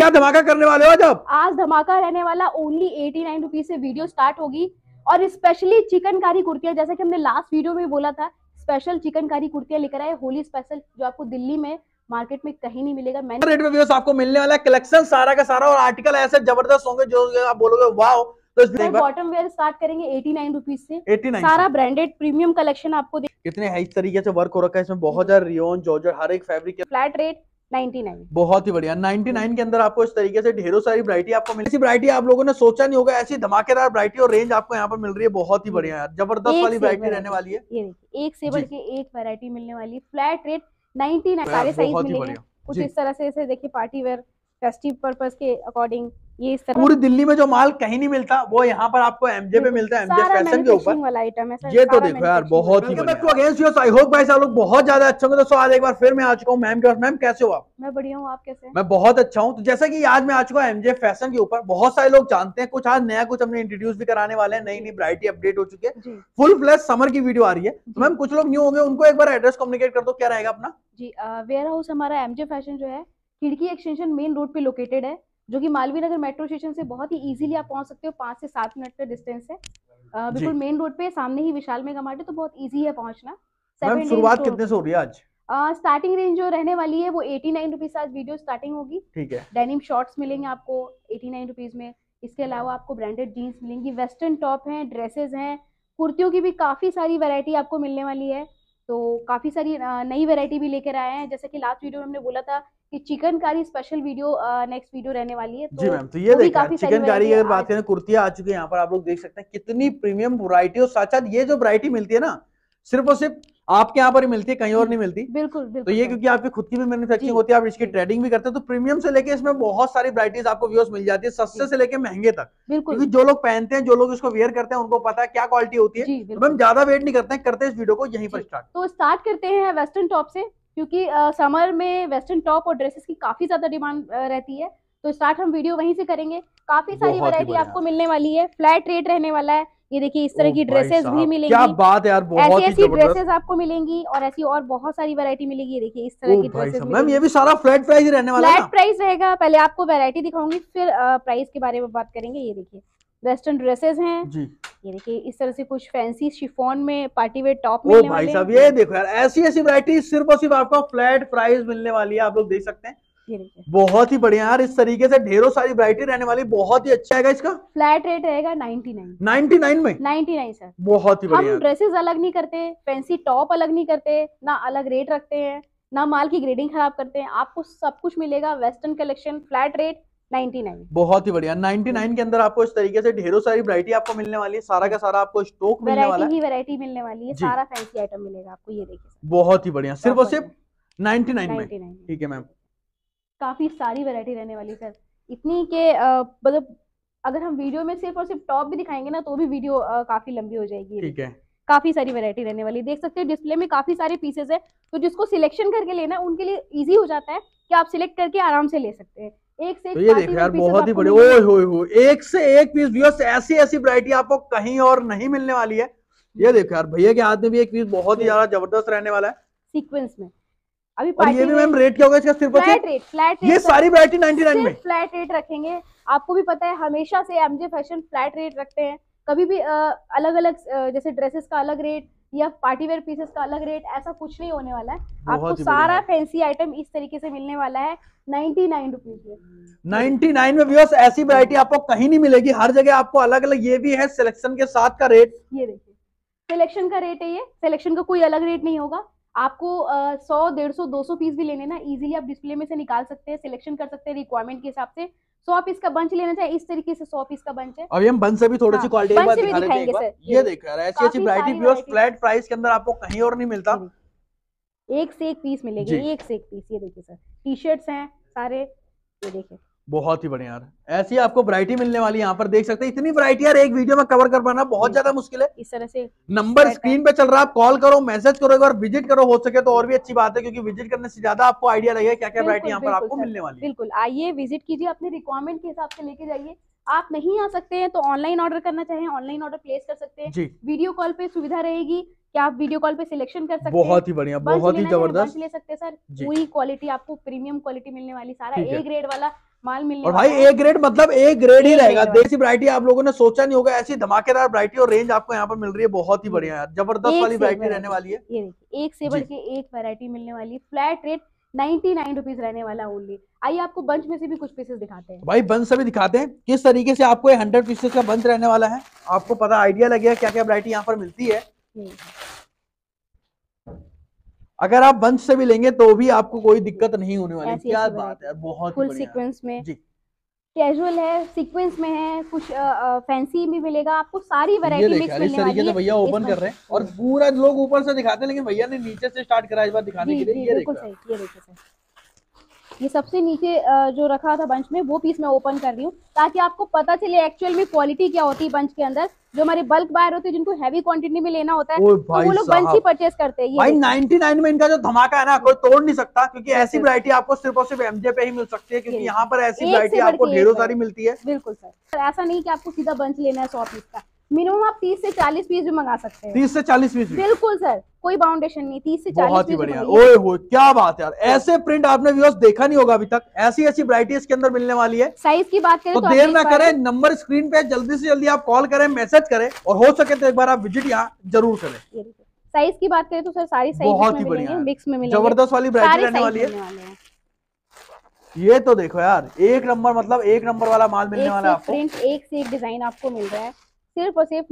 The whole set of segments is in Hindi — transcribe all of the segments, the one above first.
क्या धमाका करने वाले हो जब? आज धमाका रहने वाला। ओनली 89 रुपीज से वीडियो स्टार्ट होगी और स्पेशली चिकनकारी कुर्तियां, जैसे कि हमने लास्ट वीडियो में बोला था, स्पेशल चिकनकारी कुर्तियां लेकर आए, होली स्पेशल, जो आपको दिल्ली में मार्केट में कहीं नहीं मिलेगा। मैंने रेट में व्यूअर्स आपको मिलने वाला है कलेक्शन सारा का सारा, और आर्टिकल ऐसे जबरदस्त होंगे जो आप बोलोगे वाओ। तो बॉटम वेयर स्टार्ट करेंगे 89 रुपीज से। 89 सारा ब्रांडेड प्रीमियम कलेक्शन आपको कितने है इस तरीके से वर्क हो रखा है इसमें, बहुत ज्यादा रियोन जॉर्जेट हर एक फैब्रिक। Flat rate 99। बहुत ही बढ़िया 99 के अंदर आपको इस तरीके से ढेरों सारी वैरायटी आपको मिली। ऐसी वैरायटी आप लोगों ने सोचा नहीं होगा, ऐसी धमाकेदार वैरायटी और रेंज आपको यहाँ पर मिल रही है। बहुत ही बढ़िया यार, जबरदस्त वाली वैरायटी रहने वाली है। ये देखिए, एक से बढ़ के एक वैरायटी मिलने वाली है। फ्लैट रेट 99, सारे साइज मिलेंगे कुछ इस तरह से। देखिए पार्टी वेयर, फेस्टिव पर्पस के अकॉर्डिंग ये इस तरह। पूरी दिल्ली में जो माल कहीं नहीं मिलता वो यहाँ पर आपको एमजे पे मिलता है, एमजे फैशन के ऊपर वाला आइटम है। ये तो देखो यार बहुत ही बढ़िया। आई होप गाइस आप लोग बहुत ज्यादा अच्छे होंगे। दोस्तों आज एक बार फिर मैं आ चुका हूँ मैम के पास। मैम कैसे हो आप? मैं बढ़िया हूँ, आप कैसे हैं? मैं बहुत अच्छा हूँ। तो जैसा कि आज मैं आ चुका हूँ एमजे फैशन के ऊपर, बहुत सारे लोग जानते हैं, कुछ आज नया कुछ हमने इंट्रोड्यूस भी कराने वाले हैं, नई नई वैरायटी अपडेट हो चुकी है, फुल फ्लैश समर की वीडियो आ रही है। तो मैम कुछ लोग न्यू होंगे, उनको एक बार एड्रेस कम्युनिकेट कर दो, क्या रहेगा अपना? जी, वेयर हाउस हमारा एमजे फैशन जो है खिड़की एक्सटेंशन मेन रोड पे लोकेटेड है, जो कि मालवीय नगर मेट्रो स्टेशन से बहुत ही इजीली आप पहुंच सकते हो। 5 से 7 मिनट का डिस्टेंस है, बिल्कुल मेन रोड पे, सामने ही विशाल मेगा मार्ट है, तो बहुत इजी है पहुंचना। मैम शुरुआत कितने से हो रही है आज? स्टार्टिंग रेंज जो रहने वाली है वो 89 रुपीज से आज वीडियो स्टार्टिंग होगी। ठीक है। डेनिम शॉर्ट्स मिलेंगे आपको 89 रुपीज में। इसके अलावा आपको ब्रांडेड जीन्स मिलेंगी, वेस्टर्न टॉप हैं, ड्रेसेस हैं, कुर्तियों की भी काफी सारी वैरायटी आपको मिलने वाली है। तो काफी सारी नई वैरायटी भी लेकर आए हैं, जैसे कि लास्ट वीडियो में हमने बोला था कि chikankari special video next video रहने वाली है। तो जी मैम, तो ये देखिए चिकनकारी की अगर बात करें, कुर्तियां आ चुकी है यहाँ पर, आप लोग देख सकते हैं कितनी प्रीमियम वैरायटी। और साथ साथ ये जो वैरायटी मिलती है ना, सिर्फ और सिर्फ आपके यहाँ पर ही मिलती है, कहीं और नहीं मिलती। बिल्कुल बिल्कुल। तो ये क्योंकि आपकी खुद की भी मैन्युफैक्चरिंग होती है, आप इसकी ट्रेडिंग भी करते हैं, तो प्रीमियम से लेके इसमें बहुत सारी वैरायटीज आपको व्यूअर्स मिल जाती है, सस्ते से लेके महंगे तक। क्योंकि जो लोग पहनते हैं, जो लोग इसको वेयर करते हैं, उनको पता है क्या क्वालिटी होती है। तो हम ज्यादा वेट नहीं करते हैं, करते हैं इस वीडियो को यहीं पर स्टार्ट। तो स्टार्ट करते हैं वेस्टर्न टॉप से, क्योंकि समर में वेस्टर्न टॉप और ड्रेसेस की काफी ज्यादा डिमांड रहती है, तो स्टार्ट हम वीडियो वहीं से करेंगे। काफी सारी वैरायटी आपको मिलने वाली है, फ्लैट रेट रहने वाला है। ये देखिए इस तरह की ड्रेसेस भी मिलेंगी। क्या बात है यार, बहुत ऐसी ड्रेसेस आपको मिलेंगी और ऐसी और बहुत सारी वैरायटी मिलेगी। ये देखिए इस तरह की ड्रेसेस। मैम ये भी सारा फ्लैट प्राइस रहने वाला है? फ्लैट प्राइस रहेगा। पहले आपको वैरायटी दिखाऊंगी, फिर प्राइस के बारे में बात करेंगे। ये देखिए वेस्टर्न ड्रेसेस हैं जी। ये देखिए इस तरह से कुछ फैंसी शिफॉन में पार्टी वेयर टॉप मिलने वाले हैं। भाई साहब ये देखो यार, ऐसी ऐसी वैरायटी सिर्फ और सिर्फ आपको फ्लैट प्राइस मिलने वाली है, आप लोग देख सकते हैं। बहुत ही बढ़िया यार, इस तरीके से ढेरों सारी वैरायटी रहने वाली, बहुत ही अच्छा है। इसका फ्लैट रेट रहेगा 99 में 99 सर। बहुत ही बढ़िया। हम ड्रेसेस अलग नहीं करते, फैंसी टॉप अलग नहीं करते, ना अलग रेट रखते हैं, ना माल की ग्रेडिंग खराब करते हैं। आपको सब कुछ मिलेगा वेस्टर्न कलेक्शन, फ्लैट रेट 99। बहुत ही बढ़िया 99 के अंदर आपको इस तरीके से ढेरों सारी वैरायटी आपको मिलने वाली है। सारा का सारा आपको स्टॉक मिलने वाला है, वैरायटी मिलने वाली है, सारा फैंसी आइटम मिलेगा आपको। ये देखिए बहुत ही बढ़िया, सिर्फ और सिर्फ 99 में। ठीक है मैम, काफी सारी वैरायटी रहने वाली सर, इतनी के मतलब अगर हम वीडियो में सिर्फ और सिर्फ टॉप भी दिखाएंगे ना, तो भी वीडियो काफी लंबी हो जाएगी। ठीक है, काफी सारी वैरायटी रहने वाली, देख सकते हैं डिस्प्ले में काफी सारे पीसेस है, तो जिसको सिलेक्शन करके लेना है उनके लिए इजी हो जाता है कि आप सिलेक्ट करके आराम से ले सकते हैं। एक से एक, तो ये देखो यार बहुत ही बड़े, ओए होए होए, एक से एक पीस व्यूअर्स, ऐसी ऐसी वैरायटी आपको कहीं और नहीं मिलने वाली है। ये देखो यार भैया के हाथ में भी एक पीस बहुत ही ज्यादा जबरदस्त रहने वाला है, सीक्वेंस में। अभी और ये भी मैम रेट क्या होगा इसका? सिर्फ फ्लैट रेट ये सारी वैरायटी 99 में फ्लैट रेट रखेंगे। आपको भी पता है हमेशा से एमजे फैशन फ्लैट रेट रखते हैं, कभी भी अलग अलग जैसे ड्रेसेस का अलग रेट या पार्टी वेयर पीसेस का अलग रेट, ऐसा कुछ नहीं होने वाला है। आपको सारा फैंसी आइटम इस तरीके से मिलने वाला है 99 रुपीज में। 99 में व्यूअर्स ऐसी वैरायटी आपको कहीं नहीं मिलेगी, हर जगह आपको अलग अलग। ये भी है सिलेक्शन के साथ का रेट, ये देखिए सिलेक्शन का रेट है, ये सिलेक्शन का कोई अलग रेट नहीं होगा। आपको 100, 150, 200 पीस भी लेने ना, इजीली आप डिस्प्ले में से निकाल सकते हैं, सिलेक्शन कर सकते हैं रिक्वायरमेंट के हिसाब से। 100 पीस का बंच लेना चाहे इस तरीके से 100 पीस का बंच है। अभी हम बंच से भी थोड़ी सी क्वालिटी दिखाएंगे सर। ये देखो यार ऐसी ऐसी वैरायटी व्यूअर्स फ्लैट प्राइस के अंदर आपको कहीं और नहीं मिलता। एक से एक पीस मिलेंगे, एक से एक पीस। ये देखिए सर, टी शर्ट्स हैं सारे, ये देखिए बहुत ही बढ़िया यार, ऐसी आपको वैरायटी मिलने वाली है। यहाँ पर देख सकते हैं इतनी वैरायटी यार, एक वीडियो में कवर कर पाना बहुत ज्यादा मुश्किल है। इस तरह से नंबर स्क्रीन पे चल रहा है, आप कॉल करो, मैसेज करो, एक बार विजिट करो, हो सके तो और भी अच्छी बात है, क्योंकि विजिट करने से ज्यादा आपको आइडिया लगेगा क्या क्या वैरायटी यहाँ पर आपको मिलने वाली है। बिल्कुल आइए, विजिट कीजिए, अपने रिक्वायरमेंट के हिसाब से लेके जाइए। आप नहीं आ सकते हैं तो ऑनलाइन ऑर्डर करना चाहें ऑनलाइन ऑर्डर प्लेस कर सकते हैं। वीडियो कॉल पे सुविधा रहेगी कि आप वीडियो कॉल पे सिलेक्शन कर सकते हैं। बहुत ही बढ़िया, बहुत ही जबरदस्त ले सकते हैं सर। पूरी क्वालिटी आपको प्रीमियम क्वालिटी मिलने वाली, सारा ए ग्रेड वाला माल मिलने और भाई ए ग्रेड मतलब ए ग्रेड ही रहेगा। देसी वैरायटी आप लोगों ने सोचा नहीं होगा, ऐसी धमाकेदार वैरायटी और रेंज आपको यहाँ पर मिल रही है, बहुत ही बढ़िया यार, जबरदस्त वाली वैरायटी रहने वाली है। ये देखिए एक से बढ़ के एक वैरायटी मिलने वाली है, फ्लैट रेट 99 रुपीज रहने वाला ओनली। आइए आपको बंच में से भी कुछ पीसेस दिखाते हैं। भाई बंच से भी दिखाते हैं किस तरीके से आपको 100 पीसेस का बंच रहने वाला है, आपको पता आइडिया लगेगा क्या क्या वैरायटी यहाँ पर मिलती है। अगर आप बंच से भी लेंगे तो भी आपको कोई दिक्कत नहीं होने वाली। क्या बात है, बहुत फुल सीक्वेंस में जी, कैजुअल है, सीक्वेंस में है, कुछ फैंसी भी मिलेगा आपको, सारी वैरायटी मिक्स मिलने वाली है। भैया ओपन कर रहे हैं और पूरा लोग ऊपर से दिखाते हैं, लेकिन भैया ने नीचे से स्टार्ट करा इस बार दिखाने के लिए। ये बिल्कुल सही, ये देखिए सर, ये सबसे नीचे जो रखा था बंच में वो पीस मैं ओपन कर रही हूँ ताकि आपको पता चले एक्चुअल में क्वालिटी क्या होती है बंच के अंदर। जो हमारे बल्क बायर होते हैं जिनको हैवी क्वांटिटी में लेना होता है तो वो लोग बंच ही परचेस करते हैं। भाई 99 में इनका जो धमाका है ना कोई तोड़ नहीं सकता, क्योंकि ऐसी वैरायटी आपको सिर्फ और सिर्फ एमजे पे ही मिल सकती है, क्योंकि यहाँ पर ऐसी वैरायटी आपको ढेरों सारी मिलती है। बिल्कुल सर, ऐसा नहीं कि आपको सीधा बंच लेना है 100 पीस का, मिनिमम आप 30 से 40 पीस भी मंगा सकते हैं। 30 से 40 पीस? बिल्कुल सर, कोई बाउंडेशन नहीं, 30 से 40 बहुत ही बढ़िया। ओए हो क्या बात है यार, ऐसे प्रिंट आपने व्यूअर्स देखा नहीं होगा अभी तक, ऐसी ऐसी वैरायटी इसके अंदर मिलने वाली है। साइज की बात करें तो देर ना करें, नंबर स्क्रीन पे जल्दी से जल्दी आप कॉल करें, मैसेज करें, और हो सके तो एक बार आप विजिट यहाँ जरूर करें। साइज की बात करें तो सर सारी साइज बहुत ही बढ़िया मिक्स में मिलेंगे, जबरदस्त वाली वैरायटी रहने वाली है। ये तो देखो यार, एक नंबर, मतलब एक नंबर वाला माल मिलने वाला है आपको। प्रिंट एक से एक डिजाइन आपको मिल रहा है, सिर्फ और सिर्फ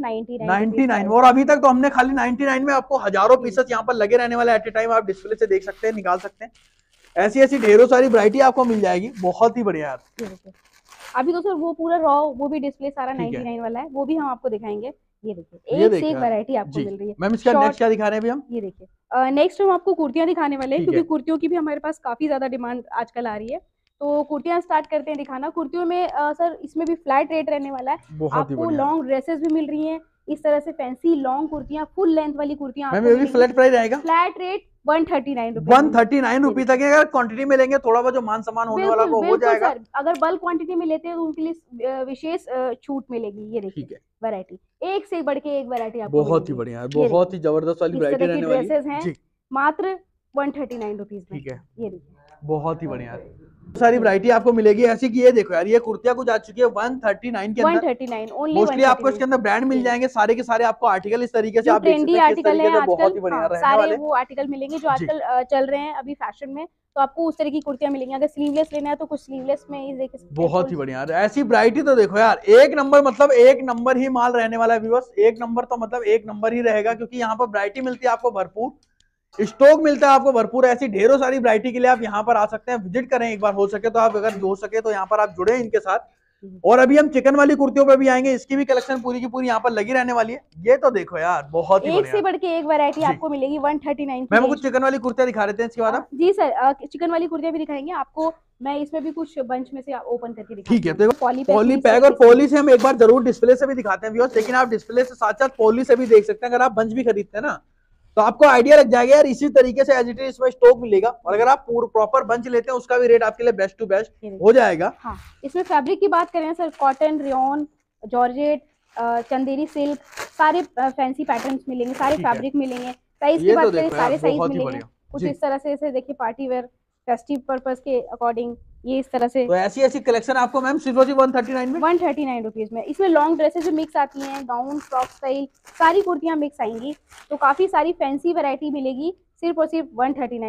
99। और अभी तक तो हमने खाली 99 में आपको हजारों पीसेस यहाँ पर लगे रहने वाले एट ए टाइम, आप डिस्प्ले से देख सकते हैं, निकाल सकते हैं। ऐसी ऐसी ढेरों सारी वैरायटी आपको मिल जाएगी, बहुत ही बढ़िया यार। अभी तो सर वो पूरा रॉ वो भी डिस्प्ले सारा 99 वाला है, वो भी हम आपको दिखाएंगे। ये देखिए एक से एक वैरायटी आपको मिल रही है। मैम इसका नेक्स्ट क्या दिखा रहे हैं अभी हम? ये देखिए नेक्स्ट हम आपको कुर्तियां दिखाने वाले हैं, क्योंकि कुर्तियों की भी हमारे पास काफी ज्यादा डिमांड आजकल आ रही है। तो कुर्तियां स्टार्ट करते हैं दिखाना। कुर्तियों में सर इसमें भी फ्लैट रेट रहने वाला है, आपको लॉन्ग ड्रेसेस भी मिल रही हैं इस तरह से, फैंसी लॉन्ग कुर्तियां, फुल लेंथ वाली कुर्तियां। फ्लैट प्राइस आएगा, फ्लैट रेट 139 रुपीज तक। अगर क्वांटिटी में लेंगे थोड़ा बहुत जो मान सम्मान होने वाला वो हो जाएगा। अगर बल्क क्वांटिटी में लेते हैं तो उनके लिए विशेष छूट मिलेगी। ये देखिए वैरायटी एक से बढ़ के एक वैरायटी आपको बहुत ही बढ़िया है, बहुत ही जबरदस्त वाली वैरायटी रहने वाली है। मात्र 139 रुपीज में। ठीक है, ये देखिए बहुत ही बढ़िया है, सारी वैरायटी आपको मिलेगी ऐसी कि ये देखो यार, ये कुर्तियां कुछ आ चुकी है 139 के अंदर। 139 ओनली, मोस्टली आपको इसके अंदर ब्रांड मिल जाएंगे, सारे के सारे आपको आर्टिकल इस तरीके से आप देख सकते हैं, आर्टिकल है आजकल, बहुत ही बढ़िया रहने सारे वाले वो आर्टिकल मिलेंगे जो आजकल चल रहे हैं अभी फैशन में, तो आपको उस तरह की कुर्तियां मिलेंगी। अगर स्लीवलेस लेना है तो कुछ स्लीवलेस में इस देखिए बहुत ही बढ़िया ऐसी वैरायटी। तो देखो यार एक नंबर, मतलब एक नंबर ही माल रहने वाला है व्यूअर्स, एक नंबर तो मतलब एक नंबर ही रहेगा, क्योंकि यहाँ पर वैरायटी मिलती है आपको भरपूर, स्टॉक मिलता है आपको भरपूर। ऐसी ढेरों सारी वैरायटी के लिए आप यहाँ पर आ सकते हैं, विजिट करें एक बार, हो सके तो आप, अगर हो सके तो यहाँ पर आप जुड़े इनके साथ। और अभी हम चिकन वाली कुर्तियों पे भी आएंगे, इसकी भी कलेक्शन पूरी की पूरी यहाँ पर लगी रहने वाली है। ये तो देखो यार बहुत ही एक से बढ़ के एक वैरायटी आपको मिलेगी 139। मैम कुछ चिकन वाली कुर्तियां दिखा रहे थे इसके बाद? जी सर, चिकन वाली कुर्तियां भी दिखाएंगे आपको, मैं इसमें भी कुछ बंच में से ओपन करके दिखाऊंगा। ठीक है, तो पॉली पैक और पॉली से हम एक बार जरूर डिस्प्ले से भी दिखाते हैं व्यूअर्स, लेकिन आप डिस्प्ले से साथ साथ पॉली से भी देख सकते हैं। अगर आप बंच भी खरीदते हैं ना तो आपको आइडिया लग जाएगा यार, इसी तरीके से एज इट इज इसमें स्टॉक मिलेगा। और अगर आप प्रॉपर बंच लेते हैं उसका भी रेट आपके लिए बेस्ट टू बेस्ट हो जाएगा। हाँ, इसमें फैब्रिक की बात करें sir, cotton, rayon, georgette, Chanderi silk, सारे फैंसी पैटर्न्स मिलेंगे, सारे फैब्रिक मिलेंगे। साइज की बात करें सारे साइज मिलेंगे, कुछ इस तरह से, इसे देखिए पार्टी वेयर, फेस्टिव पर्पस के अकॉर्डिंग, ये इस तरह से। तो ऐसी ऐसी कलेक्शन आपको मैम सिर्फ 139 में, 139 रुपीज में। इसमें लॉन्ग ड्रेसेस भी मिक्स आती हैं, गाउन, फ्रॉक स्टाइल, सारी कुर्तियां मिक्स आएंगी, तो काफी सारी फैंसी वैरायटी मिलेगी सिर्फ और सिर्फ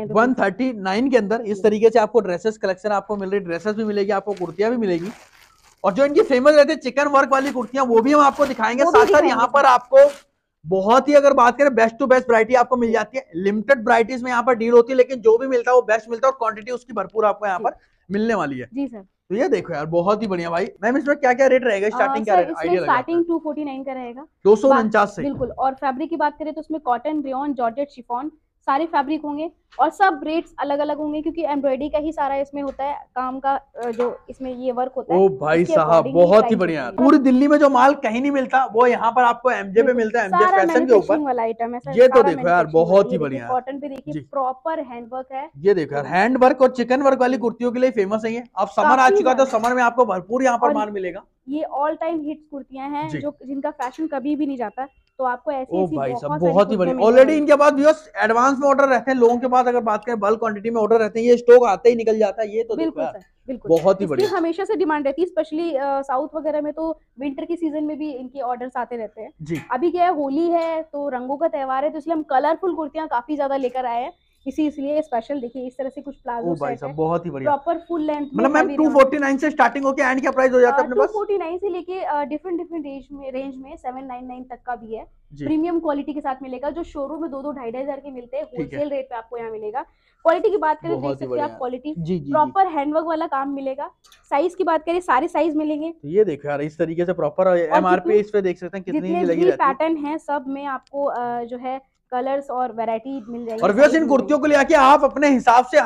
139 के अंदर। इस तरीके से आपको ड्रेसेस कलेक्शन आपको मिल रही, ड्रेसेस भी मिलेगी आपको, कुर्तियां भी मिलेगी। और जो इनकी फेमस रहती है चिकन वर्क वाली कुर्तियां, वो भी हम आपको दिखाएंगे। साथ साथ यहाँ पर आपको बहुत ही, अगर बात करें बेस्ट टू बेस्ट वैरायटी आपको मिल जाती है। लिमिटेड वैरायटीज में यहाँ पर डील होती है, लेकिन जो भी मिलता है वो बेस्ट मिलता है, और क्वांटिटी उसकी भरपूर आपको यहाँ पर मिलने वाली है। जी सर। तो ये देखो यार बहुत ही बढ़िया भाई। मैम इसमें क्या क्या रेट रहेगा, स्टार्टिंग क्या रेट आइडिया? स्टार्टिंग 249 का रहेगा, 249 से। बिल्कुल। और फैब्रिक की बात करें तो उसमें कॉटन, रेयॉन, जॉर्जेट, शिफॉन सारे फैब्रिक होंगे, और सब रेट्स अलग अलग होंगे, क्योंकि एम्ब्रॉयडरी का ही सारा इसमें होता है काम का, जो इसमें ये वर्क होता है। ओ भाई साहब बहुत ही बढ़िया। पूरी दिल्ली में जो माल कहीं नहीं मिलता वो यहाँ पर आपको एमजे पे मिलता है, एमजे फैशन के ऊपर वाला आइटम है सर। ये तो देखो यार बहुत ही बढ़िया। कॉटन पे देखिए प्रॉपर हैंडवर्क है। ये देखो यार हैंड वर्क और चिकन वर्क वाली कुर्तियों के लिए फेमस है ये। अब समर आ चुका तो समर में आपको भरपूर यहाँ पर माल मिलेगा। ये ऑल टाइम हिट्स कुर्तियां हैं जो जिनका फैशन कभी भी नहीं जाता, तो आपको ऐसी भाई साहब बहुत ही बढ़िया। ऑलरेडी इनके पास व्यूअर्स एडवांस में ऑर्डर रहते हैं, लोगों के पास अगर बात करें बल्क क्वांटिटी में ऑर्डर रहते हैं, ये स्टॉक आते ही निकल जाता है। ये तो बिल्कुल सर, बिल्कुल बहुत ही बढ़िया, हमेशा से डिमांड रहती है, स्पेशली साउथ वगैरह में तो विंटर की सीजन में भी इनके ऑर्डर्स आते रहते हैं जी। अभी क्या है, होली है तो रंगों का त्योहार है, तो इसलिए हम कलरफुल कुर्तियां काफी ज्यादा लेकर आए हैं, इसलिए स्पेशल। देखिए इस तरह से कुछ प्लाजो सेट है, बहुत ही बढ़िया, प्रॉपर फुल लेंथ, मतलब मैम 249 से स्टार्टिंग होके एंड क्या प्राइस हो जाता है अपने पास? 249 से लेके डिफरेंट रेंज में 799 तक का भी है, प्रीमियम क्वालिटी के साथ मिलेगा, जो शोरूम में 2-2 हजार के मिलते हैं, होलसेल रेट पे आपको यहाँ मिलेगा। क्वालिटी की बात करें, देख सकते हैं आप क्वालिटी, प्रॉपर हैंडवर्क वाला काम मिलेगा। साइज की बात करें, सारे साइज मिलेंगे, तो ये देखो यार इस तरीके से प्रॉपर एमआरपी इस पे देख सकते हैं कितनी लगी रहती है। पैटर्न है सब में आपको जो है कलर्स और वैरायटी मिल जाएगी। और वैसे इन कुर्तियों को लेके आप अपने हिसाब से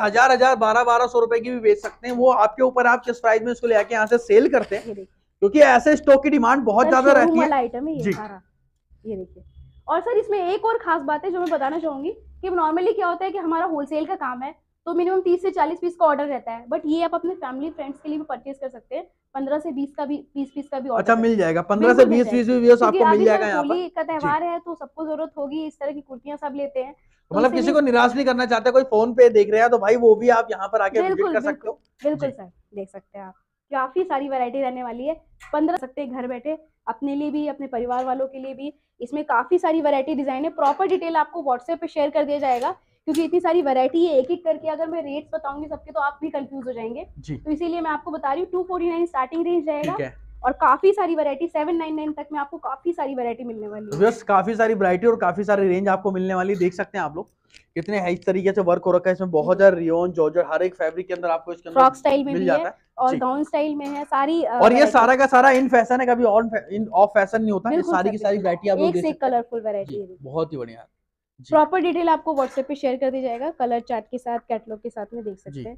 1200 रुपए की भी बेच सकते हैं, वो आपके ऊपर, आप किस प्राइस में इसको लेके यहाँ से सेल करते हैं, क्योंकि ऐसे स्टॉक की डिमांड बहुत ज्यादा रहती है। आइटम है ये सारा, ये देखिए। और सर इसमें एक और खास बात है जो मैं बताना चाहूंगी कि नॉर्मली क्या होता है कि हमारा होलसेल का काम है, तो मिनिमम 30 से 40 पीस का ऑर्डर रहता है, बट ये आप अपने फैमिली फ्रेंड्स के लिए भी परचेज कर सकते हैं, 15 से 20 का भी 20 पीस का भी ऑर्डर। अच्छा मिल जाएगा, 15 से 20 पीस भी आपको मिल जाएगा यहाँ पर। होली का त्योहार है तो सबको जरूरत होगी, इस तरह की कुर्तियां सब लेते हैं, मतलब किसी को निराश नहीं करना चाहते, कोई फोन पे देख रहा है तो भाई वो भी आप यहाँ पर आके विजिट कर सकते हो। बिल्कुल सर, देख सकते हैं आप, काफी सारी वैरायटी रहने वाली है, 15 सकते हैं घर बैठे, अपने लिए भी अपने परिवार वालों के लिए भी। इसमें काफी सारी वैरायटी डिजाइन है, प्रॉपर डिटेल आपको व्हाट्सएप पे शेयर कर दिया जाएगा, क्योंकि इतनी सारी वैरायटी है, एक एक करके अगर मैं रेट्स बताऊंगी सबके तो आप भी कंफ्यूज हो जाएंगे, तो इसीलिए मैं आपको बता रही हूँ 249 स्टार्टिंग रेंज रहेगा, और काफी सारी वैरायटी 799 तक में आपको काफी सारी वैरायटी मिलने वाली है। बस काफी सारी वैरायटी और काफी सारी रेंज आपको मिलने वाली, देख सकते हैं आप लोग कितने इस तरीके से वर्क हो रखा है इसमें, बहुत ज्यादा रियोन जॉर्जेट हर एक फैब्रिक के अंदर आपको इसके अंदर फ्रॉक स्टाइल में मिल जाता है और गाउन स्टाइल में है सारी, और ये सारा का सारा इन फैशन है, कभी ऑफ फैशन नहीं होता, ये सारी की सारी वैरायटी आप लोग देख सकते हैं, कलरफुल वैरायटी है, बहुत ही बढ़िया। प्रॉपर डिटेल आपको व्हाट्सएप पे शेयर कर दिया जाएगा, कलर चार्ट के साथ, कैटलॉग के साथ में देख सकते हैं।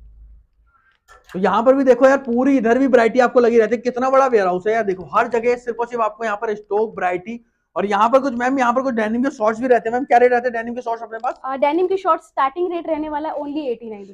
तो यहाँ पर भी देखो यार, पूरी इधर भी वैरायटी आपको लगी रहती है, कितना बड़ा वेयर हाउस है यार, देखो हर जगह सिर्फ और सिर्फ आपको यहाँ पर स्टॉक वैरायटी। और यहाँ पर कुछ मैम, यहाँ पर कुछ डेनिम के शॉर्ट्स भी रहते हैं मैम, क्या रेट रहते हैं डेनिम के शॉर्ट्स अपने पास? डेनिम के शॉर्ट्स स्टार्टिंग रेट रहने वाला है ओनली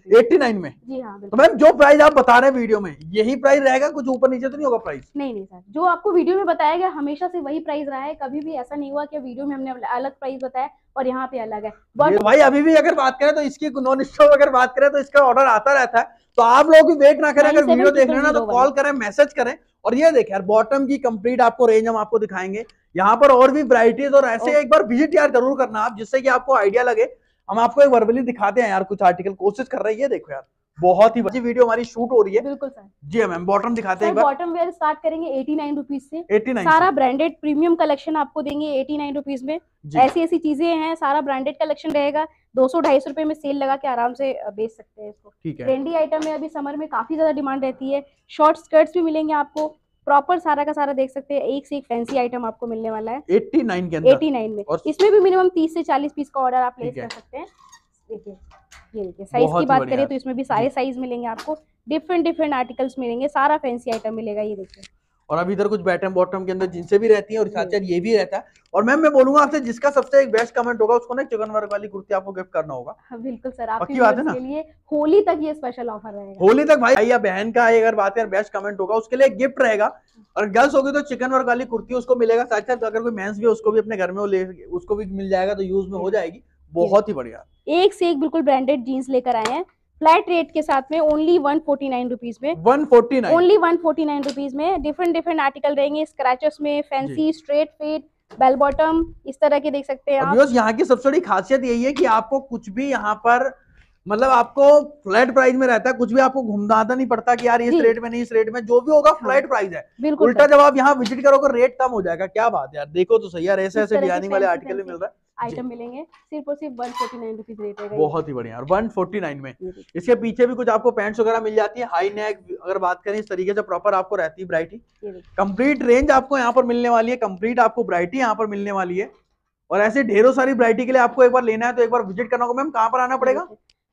89 में। जी हाँ, तो मैम जो प्राइस आप बता रहे हैं वीडियो में, यही प्राइस रहेगा, कुछ ऊपर नीचे तो नहीं होगा प्राइस? नहीं सर, जो आपको वीडियो में बताया गया हमेशा से वही प्राइस रहा है, कभी भी ऐसा नहीं हुआ कि वीडियो में हमने अलग प्राइस बताया और यहाँ पे अलग है। बट भाई अभी भी अगर बात करें तो इसकी नॉन स्टॉप अगर बात करें तो इसका ऑर्डर आता रहता है, तो आप लोग भी वेट ना करें, अगर वीडियो देख रहे हैं ना तो कॉल करें, मैसेज करें। और ये देखें यार, बॉटम की कंप्लीट आपको रेंज हम आपको दिखाएंगे, यहाँ पर और भी वैरायटीज, और ऐसे एक बार विजिट यार जरूर करना आप, जिससे कि आपको आइडिया लगे। हम आपको एक वर्बली दिखाते हैं यार, कुछ आर्टिकल कोशिश कर रहे हैं, ये देखो यार बहुत ही अच्छी वीडियो हमारी शूट हो रही है। बिल्कुल सर, जी मैम, बॉटम दिखाते हैं। बॉटम वेयर स्टार्ट करेंगे 89 रुपीज से, 89 सारा ब्रांडेड प्रीमियम कलेक्शन आपको देंगे 89 रुपीज में। ऐसी चीजें हैं, सारा ब्रांडेड कलेक्शन रहेगा, 200-250 रुपए में सेल लगा के आराम से बेच सकते हैं इसको। ट्रेंडी आइटम है, अभी समर में काफी ज्यादा डिमांड रहती है, शॉर्ट स्कर्ट्स भी मिलेंगे आपको, प्रॉपर सारा का सारा देख सकते हैं, एक से एक फैंसी आइटम आपको मिलने वाला है 89 के अंदर, 89 में। इसमें भी मिनिमम 30 से 40 पीस का ऑर्डर आप प्लेस कर सकते हैं। देखिए ये देखिए, साइज की बात करें तो इसमें भी सारे साइज मिलेंगे आपको, डिफरेंट आर्टिकल्स मिलेंगे, सारा फैंसी आइटम मिलेगा, ये देखिए। और अभी इधर कुछ बॉटम के अंदर जिनसे भी रहती है, और साथ साथ ये भी रहता है। और मैम मैं बोलूंगा आपसे, जिसका सबसे एक बेस्ट कमेंट होगा उसको ना चिकन वर्क वाली कुर्ती आपको गिफ्ट करना होगा। बिल्कुल सर, आपकी बात है ना, के लिए होली तक ये स्पेशल ऑफर रहेगा, होली तक भाई या बहन का अगर बात है बेस्ट कमेंट होगा उसके लिए गिफ्ट रहेगा। और गर्ल्स होगी तो चिकन वर्क वाली कुर्ती उसको मिलेगा, साथ साथ अगर कोई मेंस भी उसको भी अपने घर में उसको भी मिल जाएगा, तो यूज में हो जाएगी। बहुत ही बढ़िया, एक से एक बिल्कुल ब्रांडेड जीन्स लेकर आए हैं फ्लैट रेट के साथ में, ओनली 149 रुपीज में, 149 ओनली 149 रुपीज में। डिफरेंट आर्टिकल रहेंगे, स्क्रैचेस में, fancy, straight fit, bell bottom, इस तरह के देख सकते हैं आप। यहाँ की सबसे बड़ी खासियत यही है कि आपको कुछ भी यहाँ पर मतलब आपको फ्लैट प्राइस में रहता है, कुछ भी आपको घुमदाना नहीं पड़ता कि यार इस रेट में नहीं, इस रेट में, जो भी होगा फ्लैट प्राइस है। उल्टा जब आप यहाँ विजिट करोगे रेट कम हो जाएगा। क्या बात है यार, देखो तो सही यार, ऐसे डिजाइनिंग वाले आर्टिकल भी मिल रहा है, आइटम मिलेंगे, सिर्फ और सिर्फ 149 रुपीज रेट है। बहुत ही बढ़िया, 149 में। इसके पीछे भी कुछ आपको पैंट्स वगैरह मिल जाती है, हाई नेक अगर बात करें इस तरीके से प्रॉपर आपको रहती है वैरायटी। कंप्लीट रेंज आपको यहाँ पर मिलने वाली है, कंप्लीट आपको वैरायटी यहाँ पर मिलने वाली है। और ऐसे ढेरों सारी वैरायटी के लिए आपको एक बार लेना है तो एक बार विजिट करना होगा। मैम कहाँ पर आना पड़ेगा?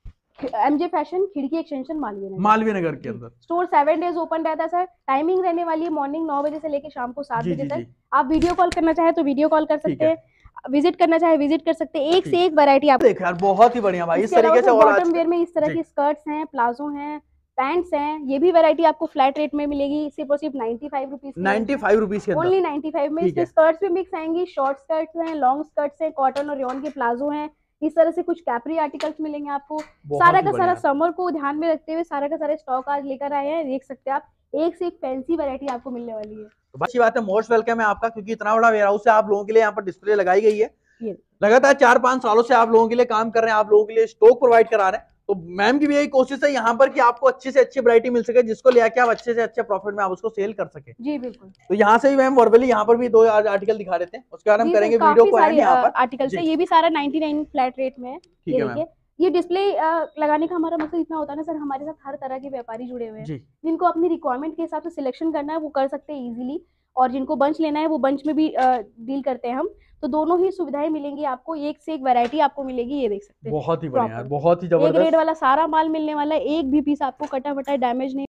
MJ fashion, Khirki extension, Malviya Nagar के अंदर। स्टोर 7 डेज ओपन रहता है सर। टाइमिंग रहने वाली है मॉर्निंग 9 बजे से लेकर शाम को 7 बजे तक। आप वीडियो कॉल करना चाहे तो वीडियो कॉल कर सकते हैं, विजिट करना चाहे विजिट कर सकते हैं। एक से एक वैरायटी आप देख यार, बहुत ही बढ़िया भाई। इस तरीके से बॉटम वेयर में इस तरह की स्कर्ट्स हैं, प्लाजो हैं, पैंट्स हैं, ये भी वैरायटी आपको फ्लैट रेट में मिलेगी, सिर्फ और सिर्फ 95 रुपीज, 95 रुपीज के ओनली 95 में। इसमें स्कर्ट्स भी मिक्स आएंगी, शॉर्ट स्कर्ट्स हैं, लॉन्ग स्कर्ट्स हैं, कॉटन और रेयॉन के प्लाजो हैं, इस तरह से कुछ कैपरी आर्टिकल्स मिलेंगे आपको। सारा का सारा समर को ध्यान में रखते हुए सारा का सारा स्टॉक आज लेकर आए हैं, देख सकते हैं आप, एक से एक फैंसी वैरायटी आपको मिलने वाली है। तो अच्छी बात है, मोस्ट वेलकम है आपका, क्योंकि इतना बड़ा वेयर हाउस है आप लोगों के लिए, यहाँ पर डिस्प्ले लगाई गई है। लगातार 4-5 सालों से आप लोगों के लिए काम कर रहे हैं, आप लोगों के लिए स्टॉक प्रोवाइड करा रहे हैं। तो मैम की भी यही कोशिश है यहाँ पर कि आपको अच्छी से अच्छी वैरायटी मिल सके, जिसको लेके आप अच्छे से अच्छे प्रॉफिट में आप उसको सेल कर सके। जी बिल्कुल। तो यहाँ से भी मैम वर्बली यहाँ पर भी 2 आर्टिकल दिखा देते हैं, उसके बाद हम करेंगे वीडियो को एंड यहाँ पर आर्टिकल्स है, ये भी सारा 99 फ्लैट रेट में है। ये देखिए, ये डिस्प्ले लगाने का हमारा मकसद इतना होता है ना सर, हमारे साथ हर तरह के व्यापारी जुड़े हुए हैं, जिनको अपनी रिक्वायरमेंट के हिसाब से सिलेक्शन करना है वो कर सकते हैं इजीली, और जिनको बंच लेना है वो बंच में भी डील करते हैं हम। तो दोनों ही सुविधाएं मिलेंगी आपको, एक से एक वैरायटी आपको मिलेगी, ये देख सकते हैं। बहुत ही बढ़िया, बहुत ही जबरदस्त, एक रेट वाला सारा माल मिलने वाला है, एक भी पीस आपको कटा फटा डैमेज नहीं